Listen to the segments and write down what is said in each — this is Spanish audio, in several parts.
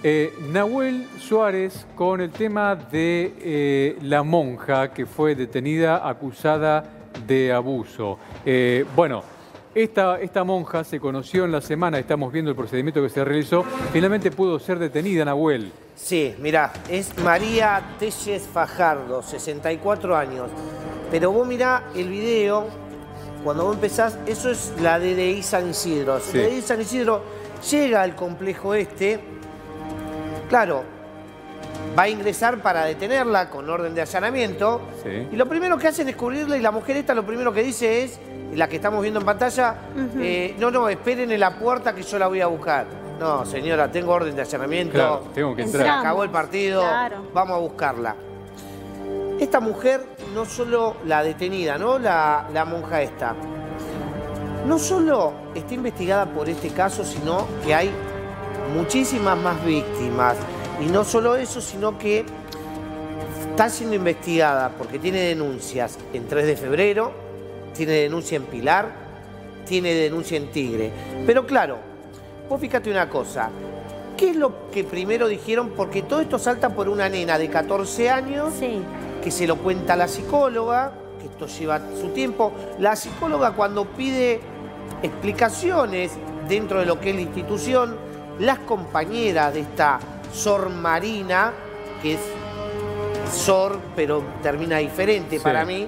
Nahuel Suárez con el tema de la monja que fue detenida acusada de abuso. Bueno, esta monja se conoció en la semana, estamos viendo el procedimiento que se realizó, finalmente pudo ser detenida, Nahuel. Sí, mirá, es María Tellez Fajardo, 64 años. Pero vos mirá el video, cuando vos empezás, eso es la DDI San Isidro. Sí. La DDI San Isidro llega al complejo este. Claro, va a ingresar para detenerla con orden de allanamiento. Sí. Y lo primero que hacen es cubrirla y la mujer esta lo primero que dice es, la que estamos viendo en pantalla, no, esperen en la puerta que yo la voy a buscar. No, señora, tengo orden de allanamiento. Claro, tengo que entrar. Se acabó el partido, claro. Vamos a buscarla. Esta mujer, no solo la detenida, ¿no? La monja esta, no solo está investigada por este caso, sino que hay muchísimas más víctimas. Y no solo eso, sino que está siendo investigada porque tiene denuncias en 3 de febrero, tiene denuncia en Pilar, tiene denuncia en Tigre. Pero claro, vos fíjate una cosa, ¿qué es lo que primero dijeron? Porque todo esto salta por una nena de 14 años, Sí. que se lo cuenta la psicóloga, que esto lleva su tiempo. La psicóloga, cuando pide explicaciones dentro de lo que es la institución, las compañeras de esta Sor Marina, que es Sor, pero termina diferente para mí,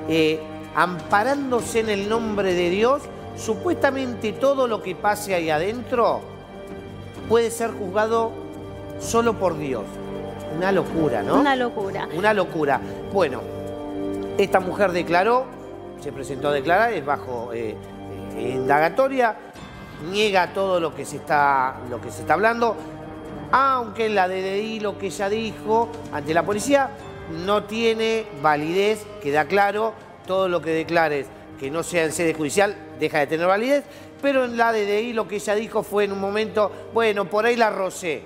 amparándose en el nombre de Dios, supuestamente todo lo que pase ahí adentro puede ser juzgado solo por Dios. Una locura, ¿no? Una locura. Una locura. Bueno, esta mujer declaró, se presentó a declarar, es bajo indagatoria, niega todo lo que se está hablando, aunque en la DDI lo que ella dijo ante la policía no tiene validez, queda claro, todo lo que declares que no sea en sede judicial deja de tener validez, pero en la DDI lo que ella dijo fue en un momento, bueno, por ahí la rocé.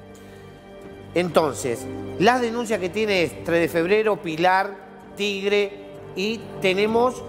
Entonces, las denuncias que tiene es 3 de febrero, Pilar, Tigre, y tenemos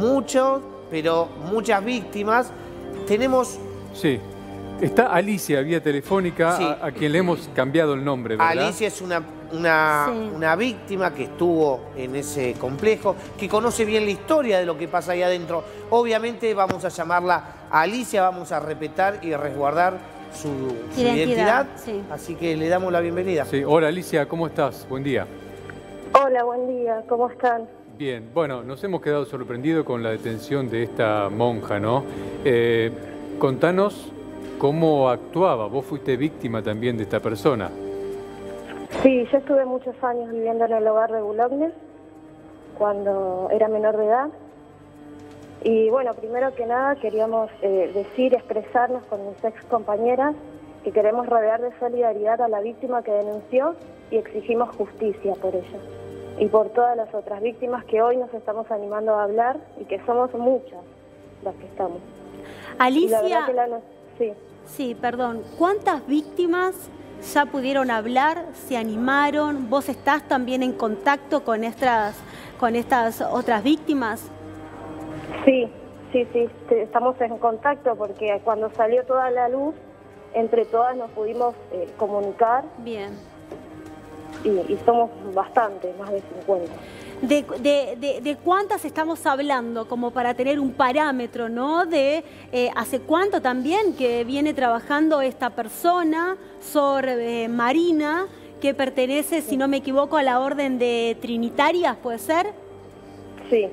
muchas víctimas. Tenemos... Sí. Está Alicia, vía telefónica, Sí. a quien le hemos cambiado el nombre, ¿verdad? Alicia es una víctima que estuvo en ese complejo, que conoce bien la historia de lo que pasa ahí adentro. Obviamente vamos a llamarla Alicia, vamos a respetar y resguardar su identidad. Sí. Así que le damos la bienvenida. Sí. Hola Alicia, ¿cómo estás? Buen día. Hola, buen día, ¿cómo están? Bien, bueno, nos hemos quedado sorprendidos con la detención de esta monja, ¿no? Contanos cómo actuaba. Vos fuiste víctima también de esta persona. Sí, yo estuve muchos años viviendo en el hogar de Boulogne cuando era menor de edad. Y bueno, primero que nada queríamos expresarnos con mis ex compañeras que queremos rodear de solidaridad a la víctima que denunció y exigimos justicia por ella. Y por todas las otras víctimas que hoy nos estamos animando a hablar y que somos muchas las que estamos. Alicia, Y la verdad que sí, perdón, ¿cuántas víctimas ya pudieron hablar, se animaron? ¿Vos estás también en contacto con estas otras víctimas? Sí, estamos en contacto porque cuando salió toda la luz, entre todas nos pudimos comunicar. Bien. Y somos bastantes, más de 50. ¿De cuántas estamos hablando? Como para tener un parámetro, ¿no? De hace cuánto también que viene trabajando esta persona, Sor Marina, que pertenece, si no me equivoco, a la Orden de Trinitarias, ¿puede ser? Sí.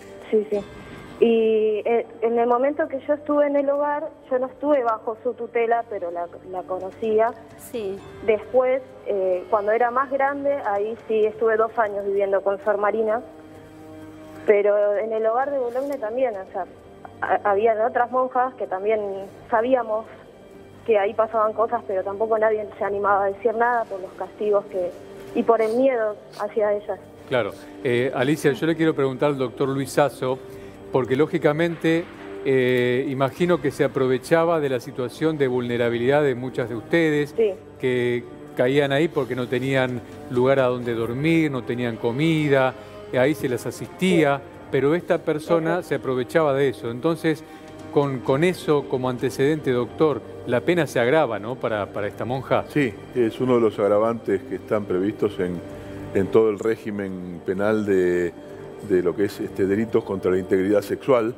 Y en el momento que yo estuve en el hogar, yo no estuve bajo su tutela, pero la conocía. Sí. Después, cuando era más grande, ahí sí estuve 2 años viviendo con Sor Marina. Pero en el hogar de Boulogne también, o sea, había otras monjas que también sabíamos que ahí pasaban cosas, pero tampoco nadie se animaba a decir nada por los castigos y por el miedo hacia ellas. Claro. Alicia, yo le quiero preguntar al doctor Luis Sasso, porque lógicamente imagino que se aprovechaba de la situación de vulnerabilidad de muchas de ustedes, Sí. que caían ahí porque no tenían lugar a donde dormir, no tenían comida, ahí se las asistía, pero esta persona se aprovechaba de eso. Entonces, con eso como antecedente, doctor, la pena se agrava, ¿no?, para esta monja. Sí, es uno de los agravantes que están previstos en todo el régimen penal de lo que es delitos contra la integridad sexual.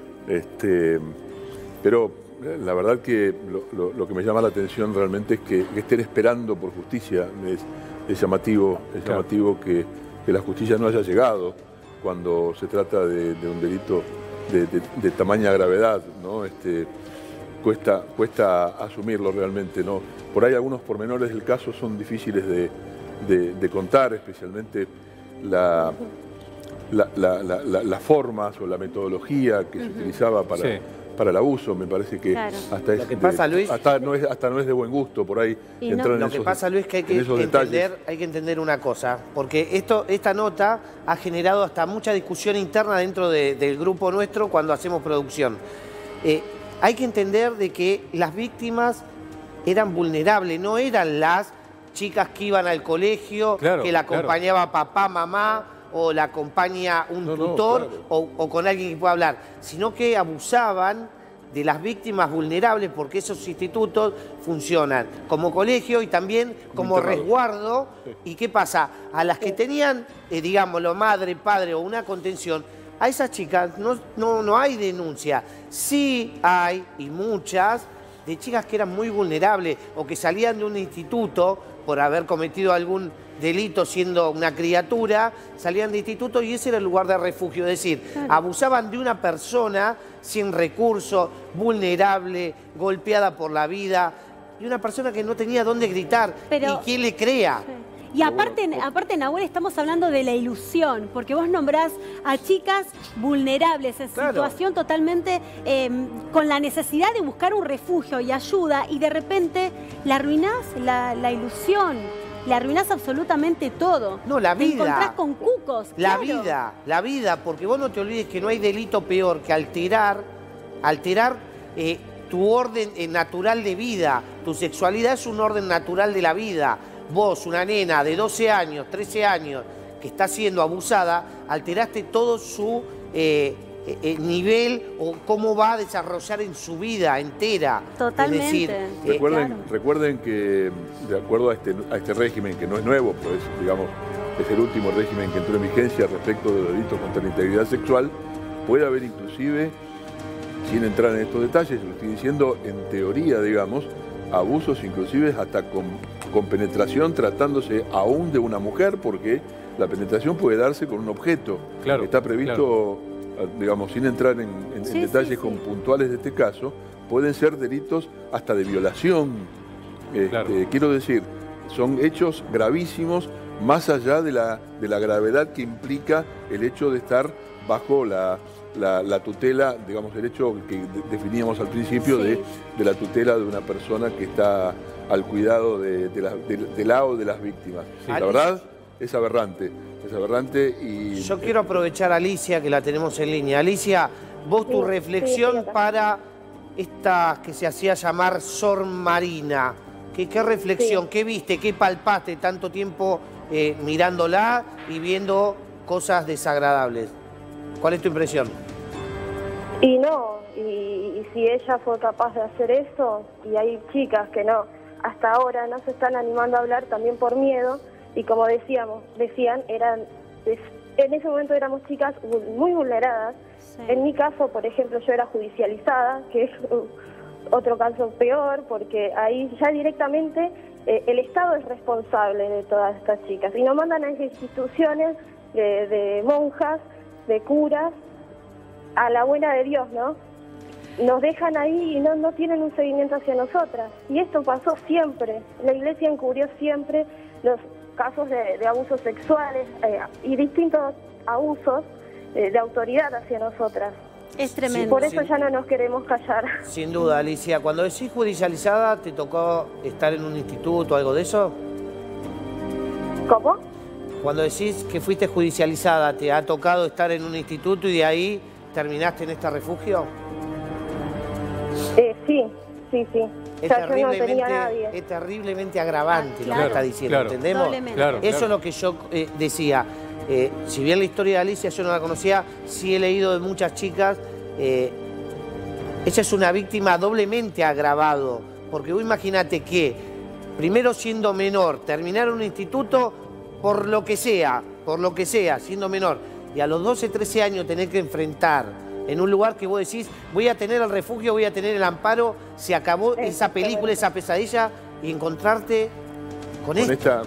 Pero la verdad que lo que me llama la atención realmente es que estén esperando por justicia. Es llamativo, que la justicia no haya llegado cuando se trata de un delito de tamaña gravedad, ¿no? Cuesta asumirlo realmente, ¿no? Por ahí algunos pormenores del caso son difíciles de contar, especialmente las formas o la metodología que se utilizaba para el abuso. Me parece que hasta lo que pasa, Luis, hasta no es de buen gusto por ahí entrar en lo que pasa, Luis, que hay que entender una cosa, porque esta nota ha generado hasta mucha discusión interna dentro del grupo nuestro cuando hacemos producción. Hay que entender de que las víctimas eran vulnerables, no eran las chicas que iban al colegio, que la acompañaba papá, mamá, o la acompaña un tutor o con alguien que pueda hablar, sino que abusaban de las víctimas vulnerables, porque esos institutos funcionan como colegio y también como resguardo. ¿Y qué pasa? A las que tenían, digámoslo, madre, padre o una contención, a esas chicas no hay denuncia. Sí hay, y muchas, de chicas que eran muy vulnerables o que salían de un instituto por haber cometido algún delito siendo una criatura, salían de instituto y ese era el lugar de refugio. Es decir, abusaban de una persona sin recursos, vulnerable, golpeada por la vida, y una persona que no tenía dónde gritar. ¿Y quién le crea? Y aparte, Nahuel, estamos hablando de la ilusión, porque vos nombrás a chicas vulnerables, en situación totalmente con la necesidad de buscar un refugio y ayuda, y de repente le arruinás la ilusión, le arruinás absolutamente todo. No, la vida. Te encontrás con cucos. La vida, porque vos no te olvides que no hay delito peor que alterar tu orden natural de vida. Tu sexualidad es un orden natural de la vida. Vos, una nena de 12 años, 13 años, que está siendo abusada, alteraste todo su nivel o cómo va a desarrollar en su vida entera. Totalmente. Es decir, recuerden que, de acuerdo a este régimen, que no es nuevo, pero es el último régimen que entró en vigencia respecto de los delitos contra la integridad sexual, puede haber inclusive, sin entrar en estos detalles, lo estoy diciendo en teoría, digamos, abusos inclusive hasta con penetración, tratándose aún de una mujer, porque la penetración puede darse con un objeto. Está previsto, digamos, sin entrar en detalles puntuales de este caso, pueden ser delitos hasta de violación. Quiero decir, son hechos gravísimos, más allá de la gravedad que implica el hecho de estar bajo la tutela, digamos, el hecho que definíamos al principio de la tutela de una persona que está al cuidado del lado de las víctimas. La verdad es aberrante y... Yo quiero aprovechar a Alicia, que la tenemos en línea. Alicia, vos tu reflexión para esta que se hacía llamar Sor Marina. ¿Qué reflexión, qué viste, qué palpaste tanto tiempo mirándola y viendo cosas desagradables? ¿Cuál es tu impresión? Y si ella fue capaz de hacer eso, y hay chicas que hasta ahora no se están animando a hablar también por miedo, y como decían, en ese momento éramos chicas muy vulneradas. En mi caso, por ejemplo, yo era judicializada, que es otro caso peor, porque ahí ya directamente el Estado es responsable de todas estas chicas, y nos mandan a instituciones de monjas, de curas, a la buena de Dios, ¿no? Nos dejan ahí y no tienen un seguimiento hacia nosotras. Y esto pasó siempre. La Iglesia encubrió siempre los casos de abusos sexuales y distintos abusos de autoridad hacia nosotras. Es tremendo. Y por eso ya no nos queremos callar. Sin duda, Alicia. Cuando decís judicializada, ¿te tocó estar en un instituto o algo de eso? ¿Cómo? Cuando decís que fuiste judicializada, ¿te ha tocado estar en un instituto y de ahí terminaste en este refugio? Sí. Es, es terriblemente agravante lo que está diciendo, ¿entendemos? Eso es lo que yo decía. Si bien la historia de Alicia yo no la conocía, sí he leído de muchas chicas. Es ella es una víctima doblemente agravado, porque vos imagínate que, primero siendo menor, terminar un instituto por lo que sea, siendo menor, y a los 12, 13 años tener que enfrentar en un lugar que vos decís, voy a tener el refugio, voy a tener el amparo, se acabó esa película, esa pesadilla, y encontrarte con este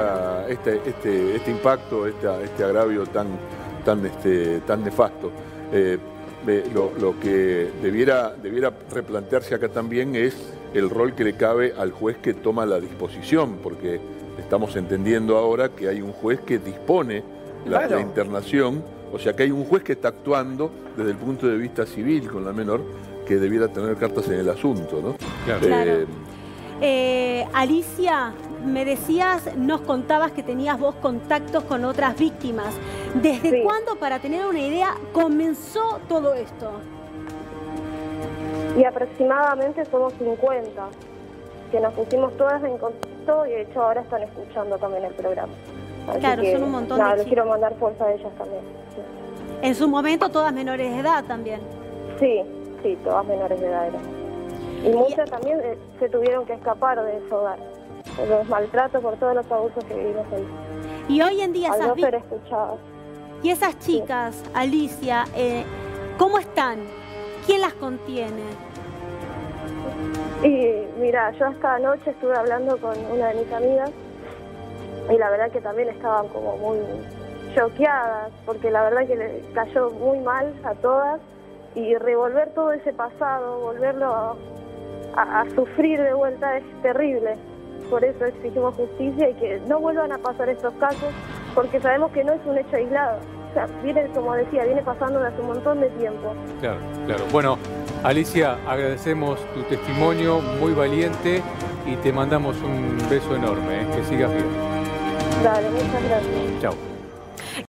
impacto, este agravio tan nefasto. Lo que debiera replantearse acá también es el rol que le cabe al juez que toma la disposición, porque estamos entendiendo ahora que hay un juez que dispone la internación, o sea que hay un juez que está actuando desde el punto de vista civil con la menor, que debiera tener cartas en el asunto, ¿no? Claro. Alicia, me decías, nos contabas que tenías vos contactos con otras víctimas. ¿Desde cuándo, para tener una idea, comenzó todo esto? Y aproximadamente somos 50, que nos pusimos todas en contacto y de hecho ahora están escuchando también el programa. Así claro, que, son un montón de chicas. Les quiero mandar fuerza a ellas también. Sí. En su momento todas menores de edad también. Sí, todas menores de edad eran. Y muchas también se tuvieron que escapar de ese hogar, por los maltratos, por todos los abusos que vivimos ahí. Y hoy en día al no ser escuchadas. Y esas chicas, Alicia, ¿cómo están? ¿Quién las contiene? Y mira, yo esta noche estuve hablando con una de mis amigas y la verdad que también estaban como muy choqueadas, porque la verdad que le cayó muy mal a todas, y revolver todo ese pasado, volverlo a sufrir de vuelta es terrible. Por eso exigimos justicia y que no vuelvan a pasar estos casos, porque sabemos que no es un hecho aislado. O sea, viene, como decía, viene pasando desde hace un montón de tiempo. Claro. Bueno, Alicia, agradecemos tu testimonio, muy valiente, y te mandamos un beso enorme, que sigas bien. Dale, muchas gracias. Chao.